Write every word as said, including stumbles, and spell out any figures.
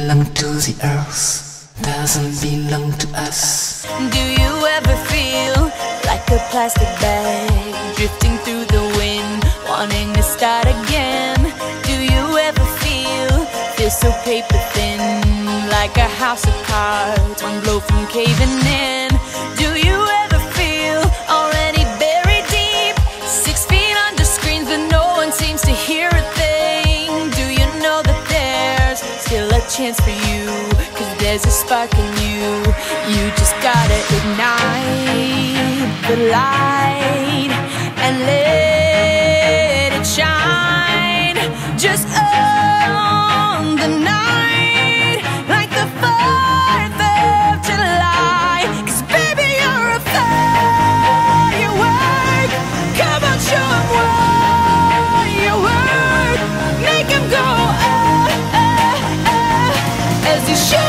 belong to the earth, doesn't belong to us. Do you ever feel like a plastic bag drifting through the wind, wanting to start again? Do you ever feel, feel so paper thin, like a house of cards, one blow from caving in? Do you ever feel already buried deep, six feet under screens but no one seems to hear a thing? Do you know that there's still a chance for you, cause there's a spark in you? You just gotta ignite the light and let it shine. Just own the night like the fourth of July. Cause baby, you're a firework. Come on, show 'em what you're worth. Make 'em go, oh, oh, oh, as you should.